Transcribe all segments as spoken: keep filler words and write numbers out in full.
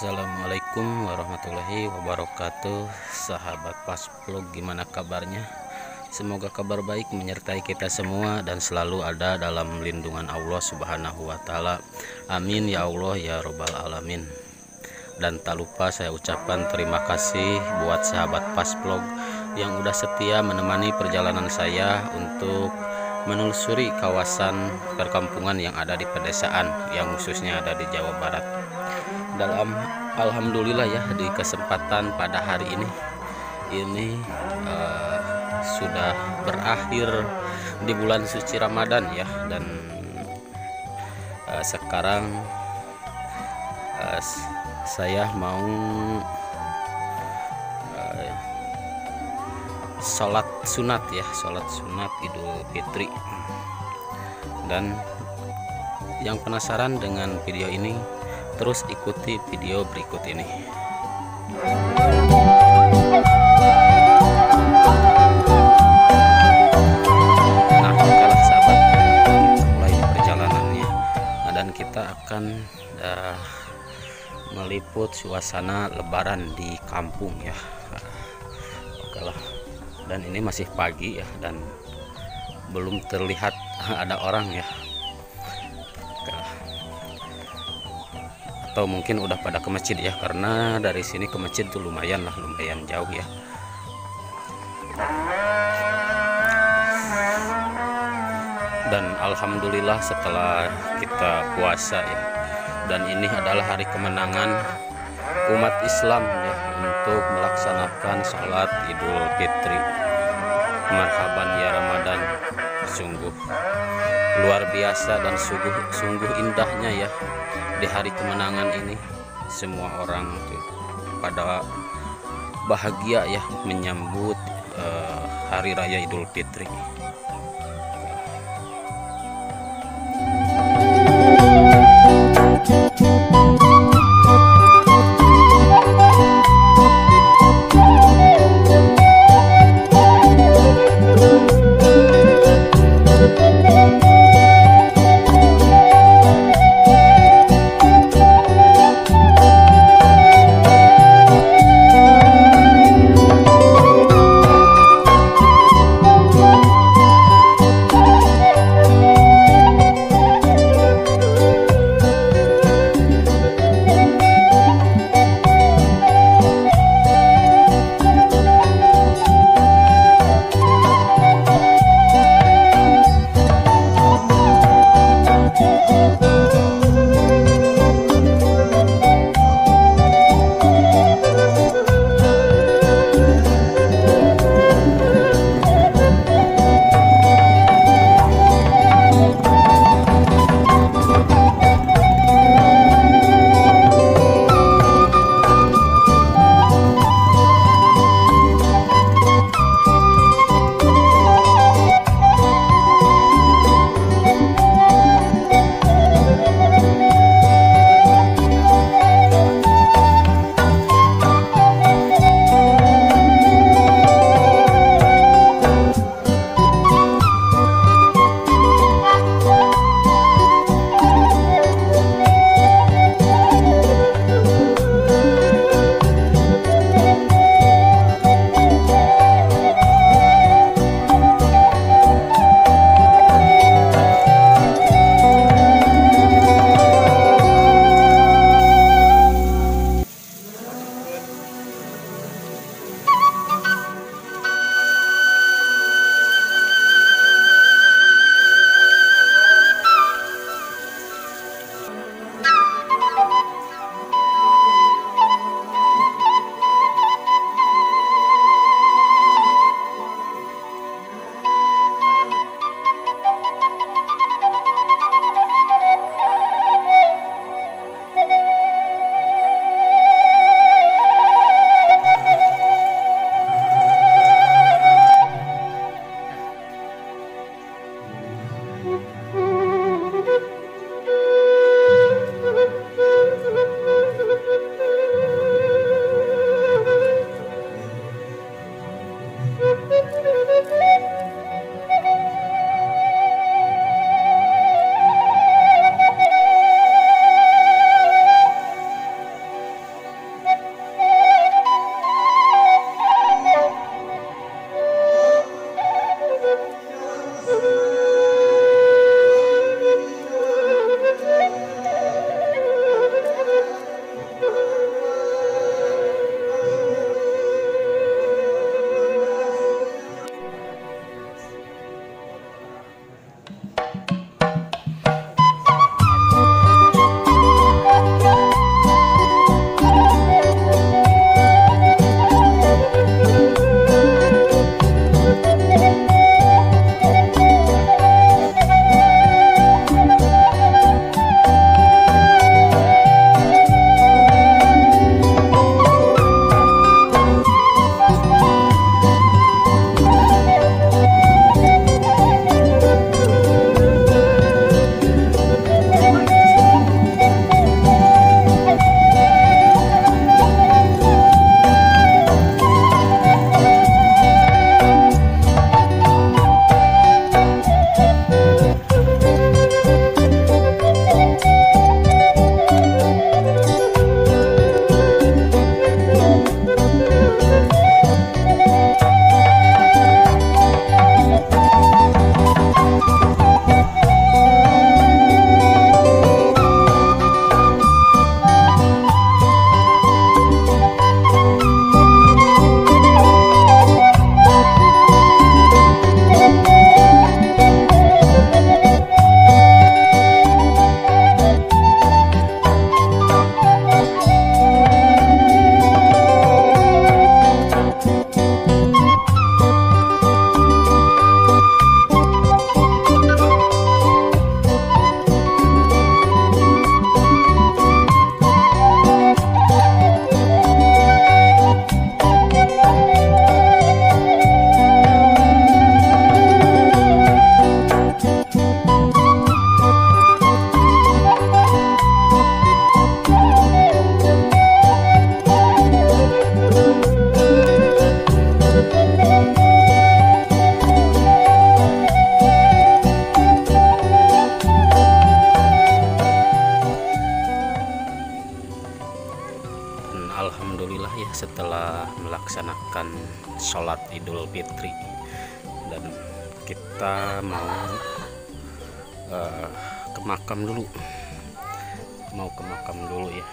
Assalamualaikum warahmatullahi wabarakatuh. Sahabat Pasplog, gimana kabarnya? Semoga kabar baik menyertai kita semua dan selalu ada dalam lindungan Allah Subhanahu wa taala. Amin ya Allah ya robbal alamin. Dan tak lupa saya ucapkan terima kasih buat sahabat Pasplog yang udah setia menemani perjalanan saya untuk menelusuri kawasan perkampungan yang ada di pedesaan, yang khususnya ada di Jawa Barat. Dalam alhamdulillah ya, di kesempatan pada hari ini ini uh, sudah berakhir di bulan suci Ramadan ya, dan uh, sekarang uh, saya mau uh, sholat sunat ya, sholat sunat Idul Fitri. Dan yang penasaran dengan video ini, terus ikuti video berikut ini. Nah, okelah sahabat, kita mulai perjalanannya, dan kita akan uh, meliput suasana Lebaran di kampung ya. Okelah, dan ini masih pagi ya, dan belum terlihat ada orang ya. Atau mungkin udah pada ke masjid ya, karena dari sini ke masjid tuh lumayan lah, lumayan jauh ya. Dan alhamdulillah setelah kita puasa ya, dan ini adalah hari kemenangan umat Islam ya untuk melaksanakan sholat Idul Fitri. Marhaban ya Ramadan, sungguh luar biasa dan sungguh sungguh indahnya ya. Di hari kemenangan ini semua orang tuh pada bahagia ya menyambut uh, hari raya Idul Fitri. sholat Idul Fitri, dan kita mau uh, ke makam dulu mau ke makam dulu ya.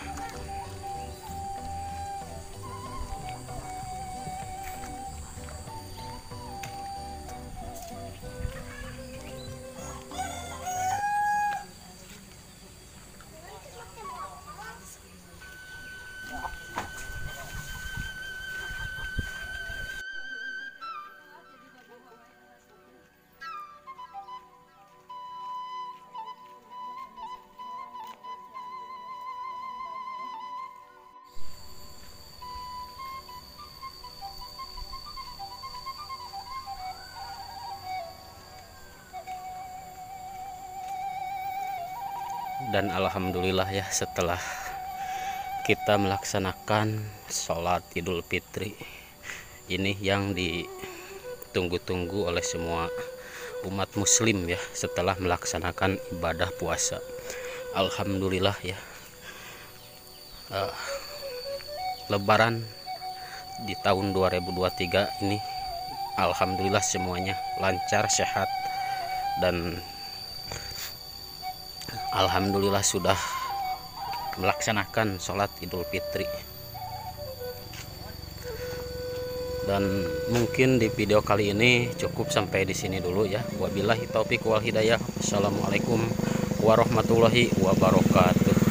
Dan alhamdulillah ya, setelah kita melaksanakan sholat Idul Fitri ini yang ditunggu-tunggu oleh semua umat muslim ya, setelah melaksanakan ibadah puasa, alhamdulillah ya, uh, lebaran di tahun dua ribu dua puluh tiga ini alhamdulillah semuanya lancar, sehat, dan alhamdulillah sudah melaksanakan sholat Idul Fitri. Dan mungkin di video kali ini cukup sampai di sini dulu ya. Wabillahi taufik wal hidayah. Assalamualaikum warahmatullahi wabarakatuh.